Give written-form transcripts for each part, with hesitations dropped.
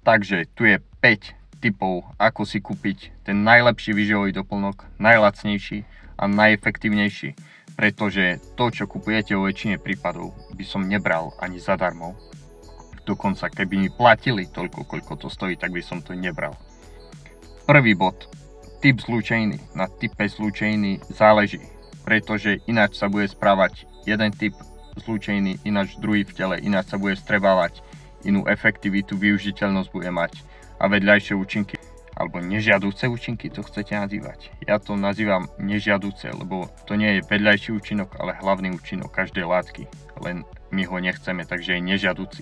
Takže tu je 5 typov, ako si kúpiť ten najlepší výživový doplnok, najlacnejší a najefektívnejší. Pretože to, čo kupujete vo väčšine prípadov, by som nebral ani zadarmo. Dokonca keby mi platili toľko, koľko to stojí, tak by som to nebral. Prvý bod. Typ zlúčeniny. Na type zlúčeniny záleží, pretože ináč sa bude správať jeden typ zlúčeniny, ináč druhý v tele, ináč sa bude vstrebávať, inú efektivitu, využiteľnosť bude mať a vedľajšie účinky, alebo nežiaduce účinky to chcete nazývať. Ja to nazývam nežiaduce, lebo to nie je vedľajší účinok, ale hlavný účinok každej látky, len my ho nechceme, takže je nežiaduci.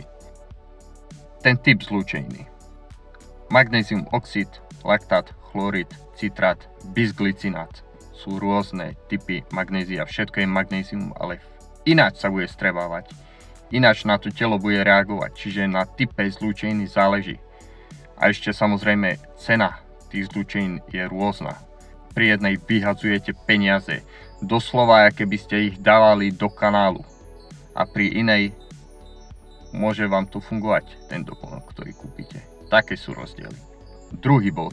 Ten typ zlúčeniny. Magnézium oxid, laktát, chlorid, citrát, bisglycinát. Sú rôzne typy magnézia, všetko je magnézium, ale ináč sa bude strebávať. Ináč na to telo bude reagovať, čiže na type zlúčeniny záleží. A ešte samozrejme cena tých zlúčenín je rôzna. Pri jednej vyhadzujete peniaze, doslova aké by ste ich dávali do kanálu. A pri inej môže vám to fungovať, ten doplnok, ktorý kúpite. Také sú rozdiely. Druhý bod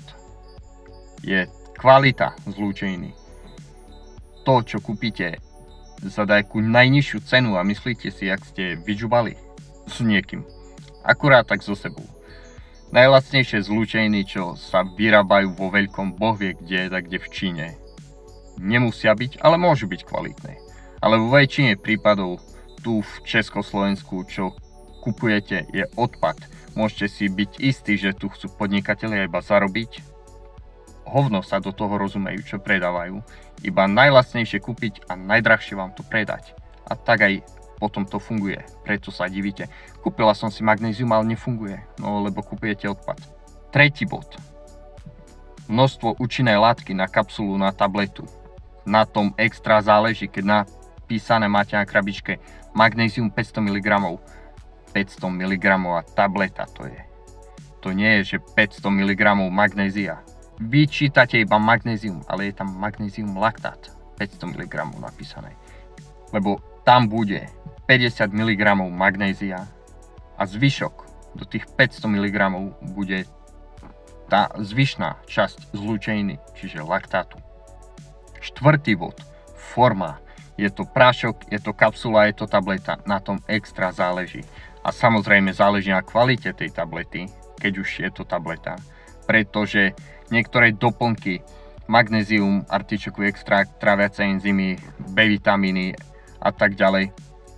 je kvalita zlúčeniny. To, čo kúpite za nejakú najnižšiu cenu a myslíte si, jak ste vyžubali s niekým. Akurát tak so sebou. Najlacnejšie zlúčeniny, čo sa vyrábajú vo veľkom, boh vie kde, tak kde v Číne. Nemusia byť, ale môžu byť kvalitné. Ale vo väčšine prípadov tu v Československu, čo kupujete, je odpad. Môžete si byť istí, že tu chcú podnikatelia iba zarobiť. Hovno sa do toho rozumejú, čo predávajú. Iba najlacnejšie kúpiť a najdrahšie vám to predať. A tak aj potom to funguje. Preto sa divíte. Kúpila som si magnézium, ale nefunguje. No lebo kupujete odpad. Tretí bod. Množstvo účinnej látky na kapsulu, na tabletu. Na tom extra záleží, keď napísané máte na krabičke magnézium 500 mg. 500 mg tableta to je. To nie je, že 500 mg magnézia. Vy čítate iba magnézium, ale je tam magnézium laktát 500 mg napísané. Lebo tam bude 50 mg magnézia a zvyšok do tých 500 mg bude tá zvyšná časť zlúčeniny, čiže laktátu. Štvrtý bod. Forma. Je to prášok, je to kapsula, je to tableta. Na tom extra záleží. A samozrejme záleží na kvalite tej tablety, keď už je to tableta. Pretože niektoré doplnky, magnézium, artičokový extrakt, tráviace enzymy, B vitamíny a tak ďalej,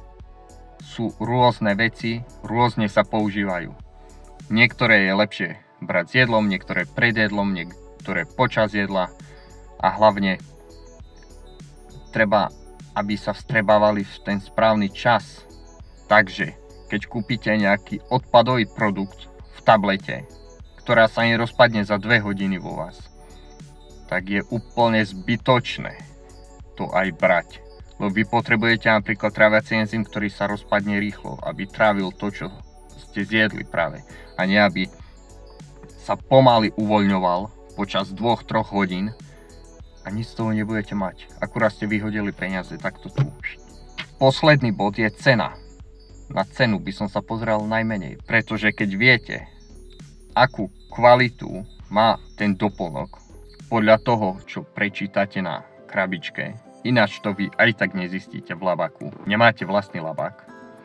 sú rôzne veci, rôzne sa používajú. Niektoré je lepšie brať s jedlom, niektoré pred jedlom, niektoré počas jedla a hlavne treba, aby sa vstrebávali v ten správny čas. Takže keď kúpite nejaký odpadový produkt v tablete, ktorá sa nerozpadne za 2 hodiny vo vás, tak je úplne zbytočné to aj brať. Lebo vy potrebujete napríklad tráviaci enzym, ktorý sa rozpadne rýchlo, aby trávil to, čo ste zjedli práve. A nie aby sa pomaly uvoľňoval počas 2-3 hodín a nič z toho nebudete mať. Akurát ste vyhodili peniaze, takto tu. Posledný bod je cena. Na cenu by som sa pozrel najmenej, pretože keď viete, akú kvalitu má ten doplnok, podľa toho, čo prečítate na krabičke, ináč to vy aj tak nezistíte v labaku, nemáte vlastný labák,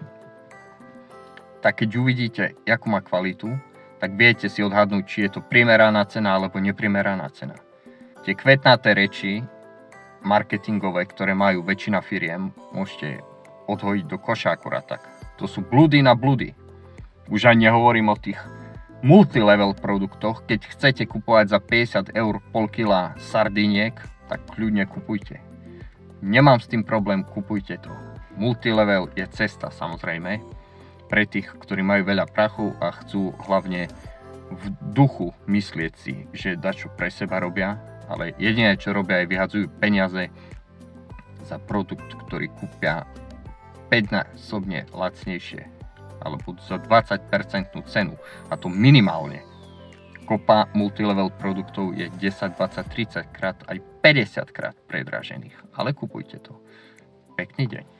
tak keď uvidíte, akú má kvalitu, tak viete si odhadnúť, či je to primeraná cena alebo neprimeraná cena. Tie kvetnaté reči marketingové, ktoré majú väčšina firiem, môžete odhojiť do koša akurát tak. To sú bludy na bludy. Už ani nehovorím o tých multilevel produktoch. Keď chcete kupovať za 50 eur pol kila sardiniek, tak kľudne kupujte. Nemám s tým problém, kupujte to. Multilevel je cesta samozrejme pre tých, ktorí majú veľa prachu a chcú hlavne v duchu myslieť si, že dačo pre seba robia, ale jediné čo robia je vyhadzujú peniaze za produkt, ktorý kúpia 5-násobne lacnejšie alebo za 20% cenu, a to minimálne. Kopa multilevel produktov je 10, 20, 30 krát aj 50 krát predražených, ale kupujte to. Pekný deň.